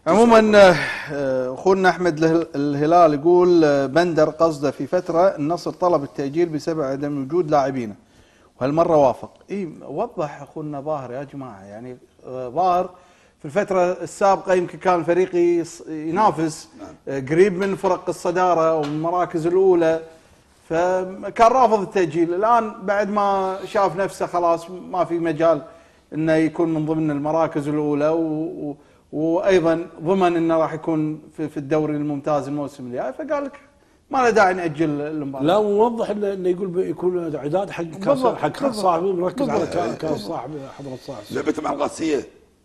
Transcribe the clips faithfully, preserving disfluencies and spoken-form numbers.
عموما اخونا احمد الهلال يقول بندر قصده في فتره النصر طلب التاجيل بسبب عدم وجود لاعبينه وهالمره وافق. اي وضح اخونا ظاهر يا جماعه، يعني ظاهر في الفتره السابقه يمكن كان فريقي ينافس قريب من فرق الصداره والمراكز الاولى، فكان رافض التاجيل. الان بعد ما شاف نفسه خلاص ما في مجال انه يكون من ضمن المراكز الاولى و وايضا ضمن انه راح يكون في الدوري الممتاز الموسم الجاي، فقال لك ما له داعي ناجل المباراه. لا ووضح انه يقول يكون اعداد حق كاس حق صاحبه مركز على كاس صاحب حضره صاحب. لعبته مع القادسيه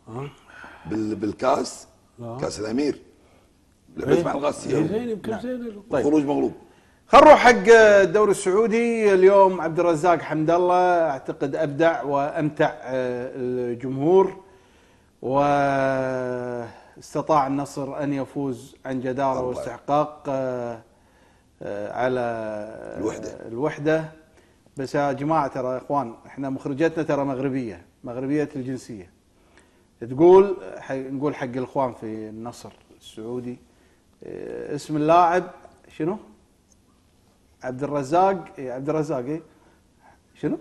بالكاس كاس الامير، لعبته مع القادسيه زين يمكن زين. طيب خروج مغلوب. خلينا نروح حق الدوري السعودي. اليوم عبد الرزاق حمد الله اعتقد ابدع وامتع الجمهور، واستطاع النصر أن يفوز عن جدارة واستحقاق على الوحدة. الوحدة. بس يا جماعة ترى يا إخوان احنا مخرجتنا ترى مغربية مغربية الجنسية. تقول نقول حق الإخوان في النصر السعودي اسم اللاعب شنو؟ عبد الرزاق. عبد الرزاق ايه شنو؟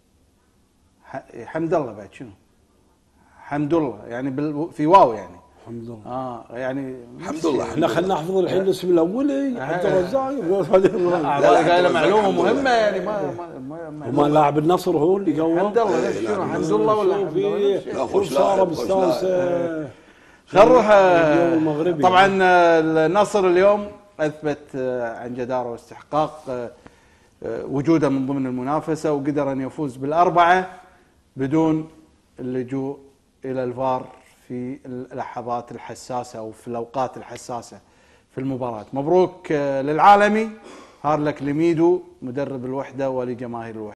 حمد الله بعد شنو؟ حمد الله يعني بال... في واو يعني حمد الله. اه يعني حمد الله. احنا خلينا نحفظ الحين الاسم الاولي عبد الرزاق. هذا قايله معلومه مهمه يعني ما ما ما لاعب النصر هو اللي قوى حمد الله. شنو حمد الله ولا حمد الله؟ لا خوش صار بستانسه. خل نروح. طبعا النصر اليوم اثبت عن جداره واستحقاق وجوده من ضمن المنافسه، وقدر ان يفوز بالاربعه بدون اللجوء الى الفار في اللحظات الحساسه او في الاوقات الحساسه في المباراه. مبروك للعالمي هارلك لميدو مدرب الوحده ولجماهير الوحده.